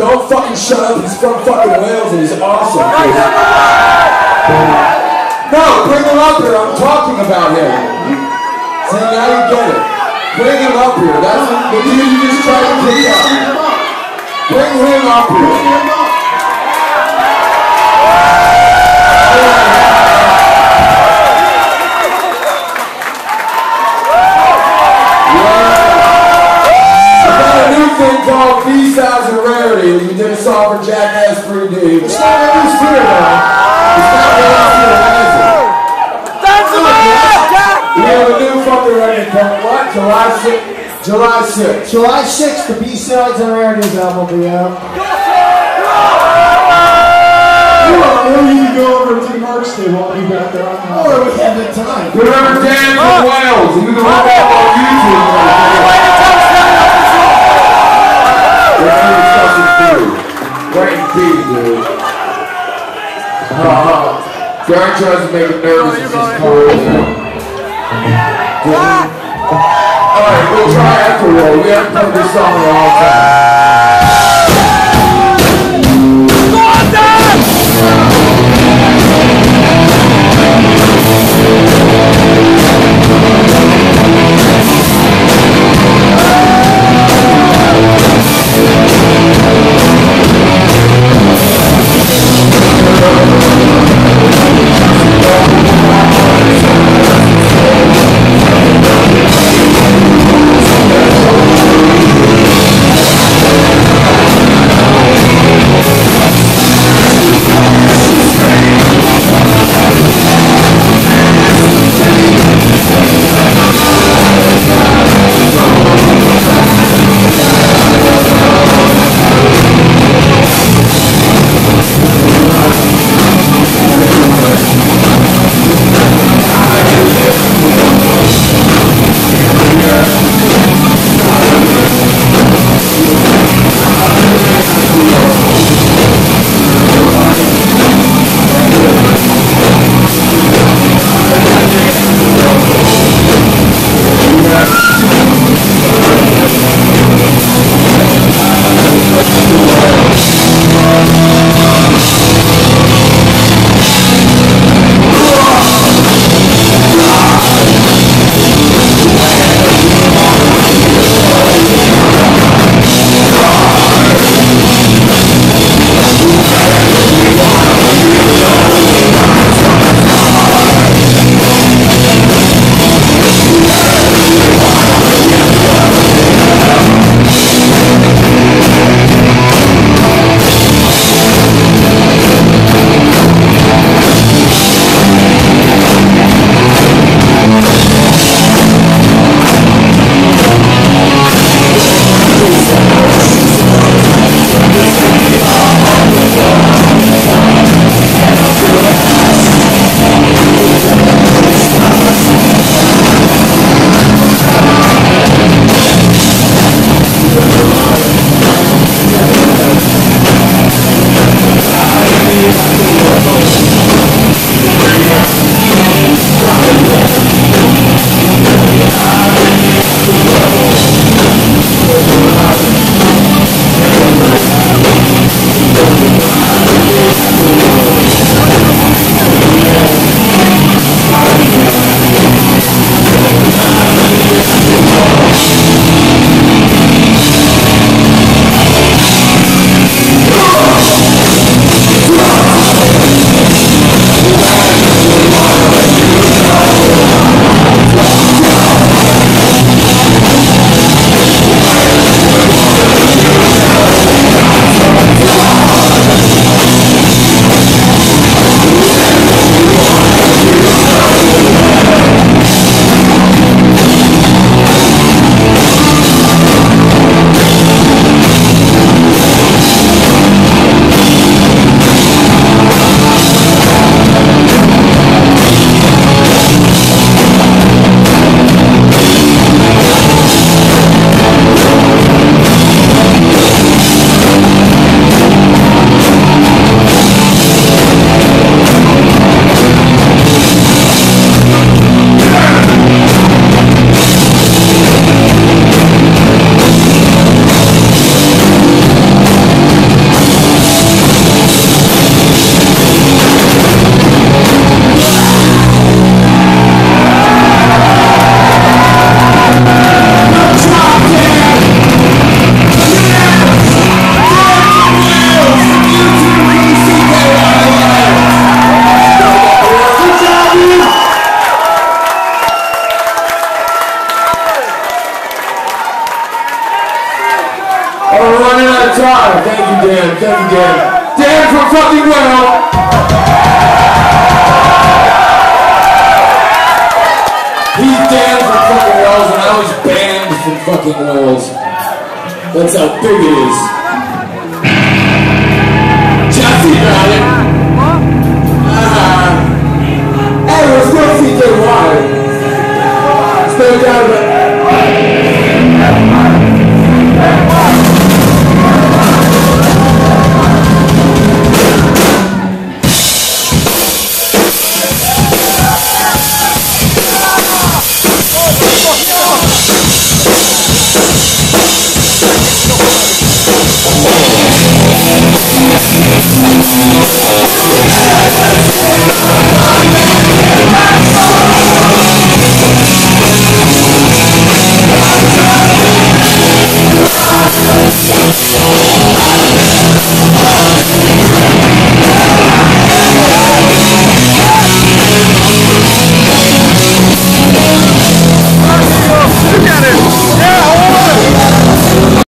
Don't fucking shut up. He's from fucking Wales and he's awesome. No, bring him up here. I'm talking about him. See, now you get it. Bring him up here. That's the dude you just tried to pick up. Bring him up here. Called B-Sides and Rarity. We did a song for Jackass 3D. It's not really serious, though. It's not really serious. That's the man! We have a new fucking record called what? July 6th. July 6th. July 6th, the B-Sides and Rarities album will be out. Or you can go over to the Mark's table and be back there. Or we have the time. Remember Dan from Wales. You can look up on YouTube. Great beat, dude. Gary tries to make it nervous. It's just cold. Alright, we'll try Afterworld. We haven't played this song in a long time. We're running out of time. Thank you, Dan. Thank you, Dan. Dan from fucking Well. He's Dan from fucking Wells, and I was banned from fucking Wells. That's how big it is. Jesse got it. Hey, we're still CKY. Still down there.